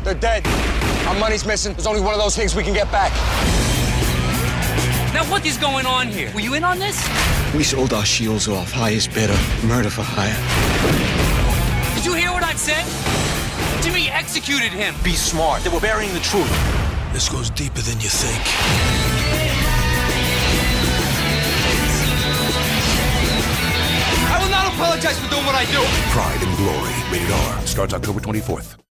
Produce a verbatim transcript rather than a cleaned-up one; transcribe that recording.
They're dead. Our money's missing. There's only one of those things we can get back. Now, what is going on here? Were you in on this? We sold our shields off. Highest bidder. Murder for hire. Did you hear what I said? Jimmy executed him. Be smart. They were burying the truth. This goes deeper than you think. I will not apologize for doing what I do. Pride and Glory. Rated R. Starts October twenty-fourth.